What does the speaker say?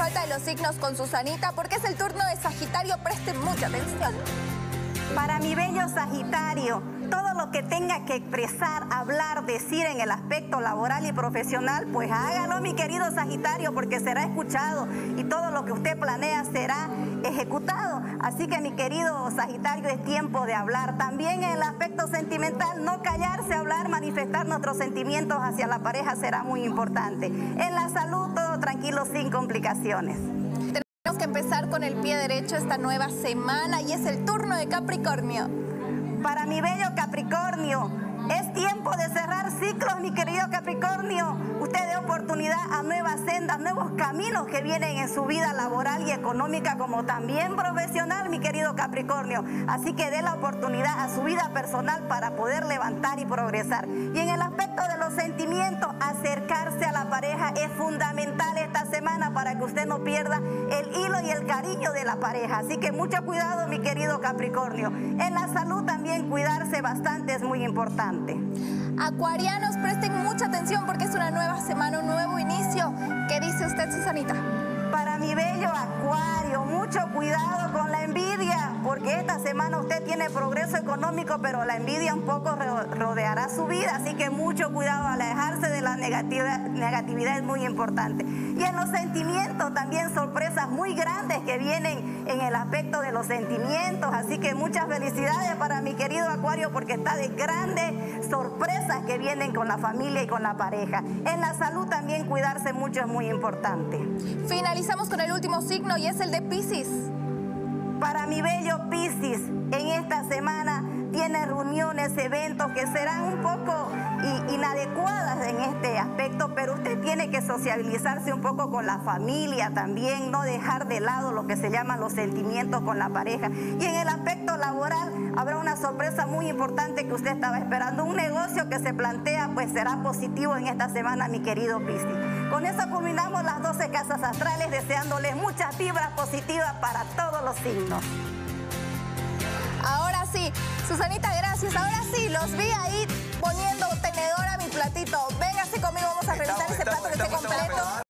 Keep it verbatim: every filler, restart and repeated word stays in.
vuelta de los signos con Susanita porque es el turno de Sagitario. Presten mucha atención. Para mi bello Sagitario, todo lo que tenga que expresar, hablar, decir en el aspecto laboral y profesional, pues hágalo, mi querido Sagitario, porque será escuchado y todo lo que usted planea será ejecutado. Así que, mi querido Sagitario, es tiempo de hablar. También en el aspecto sentimental, no callarse, hablar, manifestar nuestros sentimientos hacia la pareja será muy importante. En la salud, todo tranquilo, sin complicaciones. Tenemos que empezar con el pie derecho esta nueva semana y es el turno de Capricornio. Para mi bello Capricornio, es tiempo de cerrar ciclos, mi querido Capricornio. Usted dé oportunidad a nuevas sendas, nuevos caminos que vienen en su vida laboral y económica, como también profesional, mi querido Capricornio. Así que dé la oportunidad a su vida personal para poder levantar y progresar. Y en el aspecto de los sentimientos, acercarse a la pareja es fundamental esta semana para que usted no pierda el hilo y el cariño de la pareja. Así que mucho cuidado, mi querido Capricornio. En la salud también cuidarse bastante es muy importante. Acuarianos, presten mucha atención porque es una nueva semana, un nuevo inicio. ¿Qué dice usted, Susanita? Para mi bello Acuario, mucho cuidado con la envidia, porque esta semana usted tiene progreso económico, pero la envidia un poco rodeará su vida, así que mucho cuidado, alejarse de la negatividad, negatividad es muy importante. Y en los sentimientos también sorpresas muy grandes que vienen en el aspecto de los sentimientos, así que muchas felicidades para mi querido Acuario porque está de grandes sorpresas que vienen con la familia y con la pareja. En la salud también cuidarse mucho es muy importante. Finalizamos con el último signo y es el de Piscis. Para mi bello Piscis, en esta semana tiene reuniones, eventos que serán un poco inadecuadas en este aspecto, pero usted tiene que sociabilizarse un poco con la familia también, no dejar de lado lo que se llaman los sentimientos con la pareja. Y en el aspecto laboral habrá una sorpresa muy importante que usted estaba esperando. Un negocio que se plantea pues será positivo en esta semana, mi querido Piscis. Con eso culminamos las doce casas astrales, deseándoles muchas vibras positivas para todos los signos. Ahora sí, Susanita, gracias. Ahora sí, los vi ahí poniendo tenedor a mi platito. Véngase conmigo, vamos a revisar ese plato que esté completo.